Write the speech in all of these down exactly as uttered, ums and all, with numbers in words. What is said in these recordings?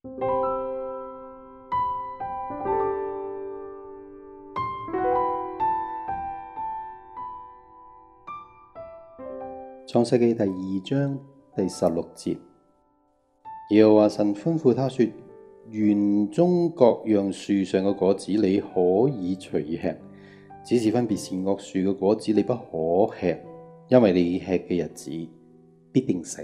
創世記第二章第十六節，耶和華神吩咐他說：園中各樣樹上嘅果子你可以隨意吃，只是分別善惡樹嘅果子你不可吃，因為你吃嘅日子必定死。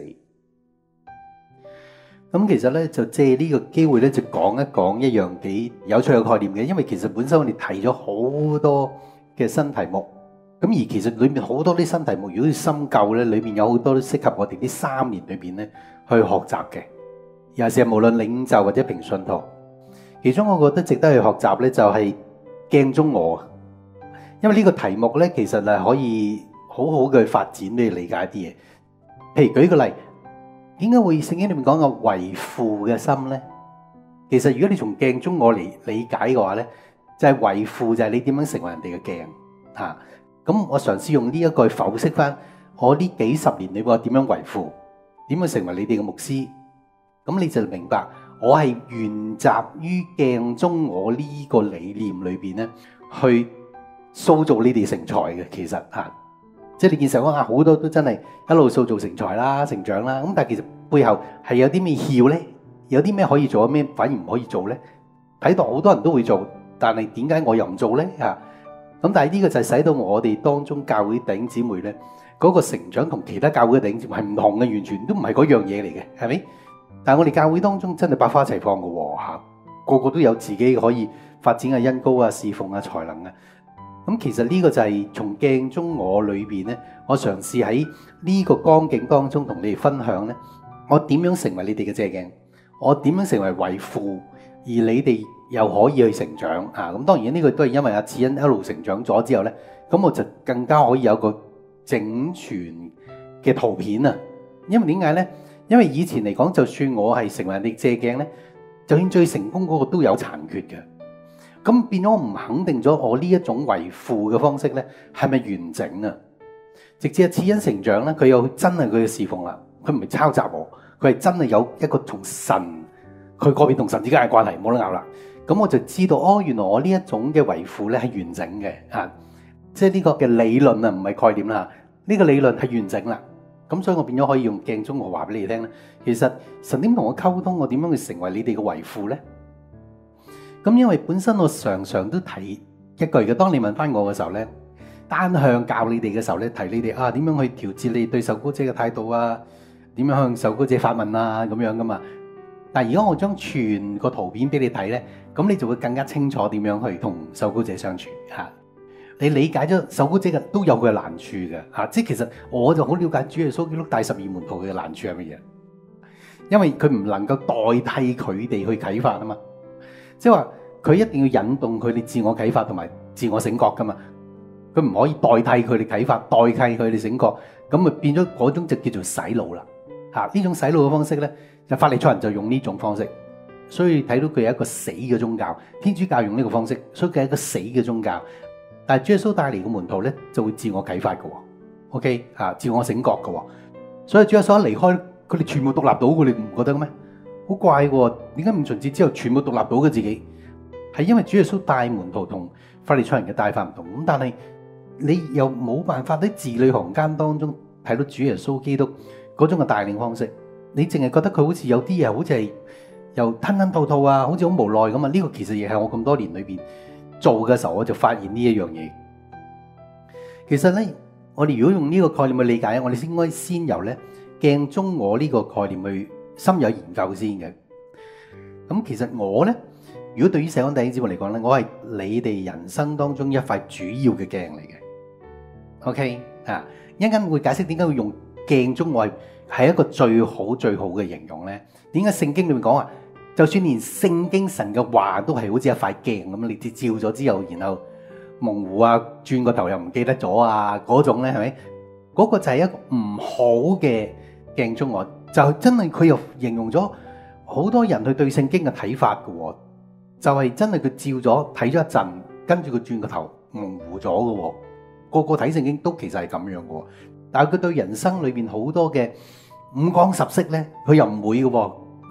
咁其實咧就借呢個機會咧就講一講一樣幾有趣嘅概念嘅，因為其實本身我哋提咗好多嘅新題目。咁而其實裏面好多啲新題目，如果要深究咧，裏面有好多都適合我哋呢三年裏邊咧去學習嘅。尤其是無論領袖或者平信徒，其中我覺得值得去學習咧，就係鏡中我。因為呢個題目咧，其實係可以好好嘅發展俾你理解啲嘢。譬如舉個例，點解會聖經裏面講個為父嘅心咧？其實如果你從鏡中我嚟理解嘅話咧，就係為父就係你點樣成為人哋嘅鏡嚇。咁我嘗試用呢一句剖析翻我呢幾十年裏邊我點樣為父，點樣成為你哋嘅牧師，咁你就明白我係沿襲於鏡中我呢個理念裏邊咧，去塑造你哋成才嘅。其實嚇，即係你見成講啊，好多都真係一路塑造成才啦、成長啦。咁但係其實背後係有啲咩竅咧？有啲咩可以做，有咩反而唔可以做咧？睇到好多人都會做，但係點解我又唔做咧？嚇！咁但係呢個就係使到我哋當中教會弟兄姊妹咧，嗰個成長同其他教會嘅弟兄姊妹係唔同嘅，完全都唔係嗰樣嘢嚟嘅，係咪？但係我哋教會當中真係百花齊放嘅喎嚇，個個都有自己可以發展嘅恩膏啊、侍奉啊、才能啊。咁其實呢個就係從鏡中我裏邊咧，我嘗試喺呢個光景當中同你哋分享咧，我點樣成為你哋嘅借鏡，我點樣成為為父，而你哋又可以去成長啊！咁當然呢個都係因為阿智恩一路成長咗之後咧，咁我就更加可以有個整全嘅圖片啊！因為點解咧？因為以前嚟講，就算我係成為人哋借鏡咧，就算最成功嗰個都有殘缺嘅。咁變咗我唔肯定咗我呢一種為父嘅方式咧，係咪完整啊？直至阿智恩成長咧，佢有真係佢嘅侍奉啦，佢唔係抄襲我，佢係真係有一個從神，佢個別同神之間嘅關係冇得拗啦。咁我就知道，哦，原來我呢一種嘅為父咧係完整嘅，啊，即係呢個嘅理論啊，唔係概念啦，呢個理論係完整啦。咁所以我變咗可以用鏡中我話俾你聽咧，其實神點同我溝通，我點樣去成為你哋嘅為父咧？咁因為本身我常常都提一句嘅，當你問翻我嘅時候咧，單向教你哋嘅時候咧，提你哋啊點樣去調節你對受膏者嘅態度啊，點樣向受膏者發問啊咁樣噶嘛。但係如果我將全個圖片俾你睇咧，咁你就會更加清楚點樣去同受膏者相處嚇。你理解咗受膏者嘅都有佢嘅難處嘅嚇，即係其實我就好了解主耶穌基督帶十二門徒嘅難處係乜嘢，因為佢唔能夠代替佢哋去啟發啊嘛，即係話佢一定要引動佢哋自我啟發同埋自我醒覺噶嘛，佢唔可以代替佢哋啟發，代替佢哋醒覺，咁咪變咗嗰種就叫做洗腦啦嚇。呢種洗腦嘅方式咧，就法利賽人就用呢種方式。所以睇到佢係一個死嘅宗教，天主教用呢個方式，所以佢係一個死嘅宗教。但係主耶穌帶嚟嘅門徒咧，就會自我啟發嘅 ，OK 啊，自我醒覺嘅。所以主耶穌一離開，佢哋全部獨立到，佢哋唔覺得咩？好怪嘅，點解五旬節之後全部獨立到嘅自己？係因為主耶穌帶門徒同法利賽人嘅帶法唔同。咁但係你又冇辦法喺字裏行間當中睇到主耶穌基督嗰種嘅帶領方式，你淨係覺得佢好似有啲嘢，好似係。又吞吞吐吐啊，好似好無奈咁啊！呢個其實亦係我咁多年裏邊做嘅時候，我就發現呢一樣嘢。其實咧，我哋如果用呢個概念去理解，我哋應該先由咧鏡中我呢個概念去深入研究先嘅。咁其實我咧，如果對於社會弟兄姊妹嚟講咧，我係你哋人生當中一塊主要嘅鏡嚟嘅。OK 啊，一陣間會解釋點解會用鏡中我係係一個最好最好嘅形容咧？點解聖經裏面講話？就算連聖經神嘅話都係好似一塊鏡咁，你照咗之後，然後模糊啊，轉個頭又唔記得咗啊，嗰種咧係咪？嗰、嗰個就係一個唔好嘅鏡中我，就真係佢又形容咗好多人去對聖經嘅睇法嘅，就係、係、真係佢照咗睇咗一陣，跟住佢轉個頭模糊咗嘅，個個睇聖經都其實係咁樣嘅，但係佢對人生裏邊好多嘅五光十色咧，佢又唔會嘅。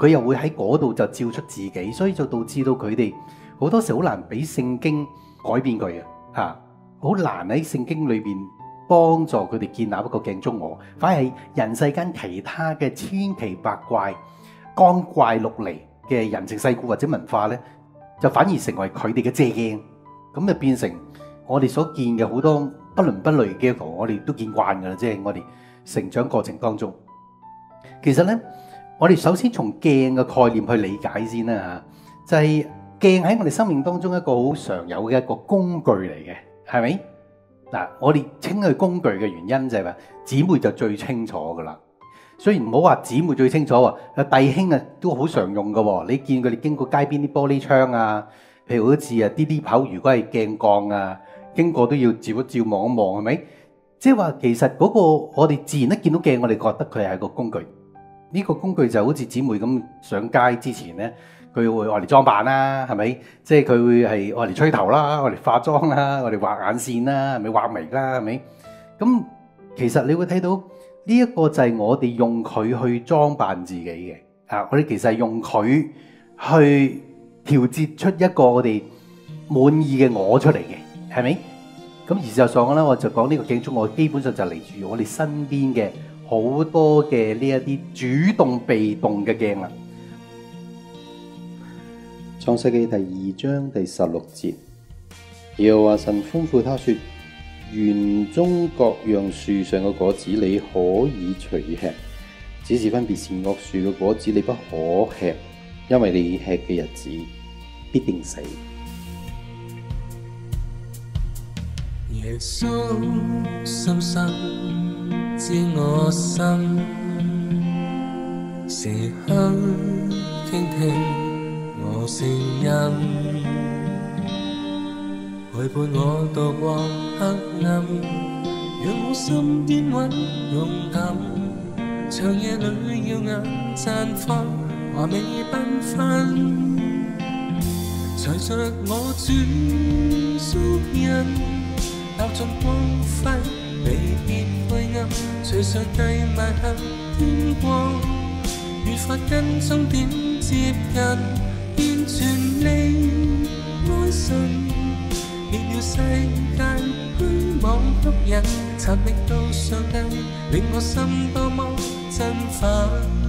佢又會喺嗰度就照出自己，所以就導致到佢哋好多時好難俾聖經改變佢嘅嚇，好難喺聖經裏邊幫助佢哋建立一個鏡中我，反而係人世間其他嘅千奇百怪、光怪陸離嘅人情世故或者文化呢，就反而成為佢哋嘅借鏡，咁就變成我哋所見嘅好多不倫不類嘅，我哋都見慣㗎啦，即係我哋成長過程當中。其實呢，我哋首先從鏡嘅概念去理解先啦嚇，就係鏡喺我哋生命當中一個好常有嘅一個工具嚟嘅，係咪？嗱，我哋稱佢工具嘅原因就係話姊妹就最清楚噶啦。雖然唔好話姊妹最清楚喎，弟兄啊都好常用噶喎。你見佢哋經過街邊啲玻璃窗啊，譬如好似啊啲啲跑，如果係鏡鋼啊，經過都要照一照望一望，係咪？即係話其實嗰個我哋自然一見到鏡，我哋覺得佢係個工具。呢個工具就好似姊妹咁上街之前咧，佢會愛嚟裝扮啦，係咪？即係佢會係愛嚟吹頭啦，愛嚟化妝啦，愛嚟畫眼線啦，係咪畫眉啦，係咪？咁其實你會睇到呢一個就係我哋用佢去裝扮自己嘅啊！我哋其實係用佢去調節出一個我哋滿意嘅我出嚟嘅，係咪？咁而事實上咧，我就講呢個鏡中我基本上就嚟自我哋身邊嘅好多嘅呢一啲主動被動嘅鏡啦。 創世記第二章第十六節，耶和華神吩咐他說：園中各樣樹上嘅果子你可以隨吃，只是分別善惡樹嘅果子你不可吃，因為你吃嘅日子必定死。 耶穌深深知我心，時刻傾聽我聲音，陪伴我渡過黑暗，讓我心堅穩勇敢。長夜裏耀眼綻放，華美繽紛。隨着我轉屬人，踏進光輝，離別灰暗。隨着地邁向天光，越發跟終點接近。完全離愛神，滅了世界虛妄吸引，尋覓到上帝，令我心多麼振奮。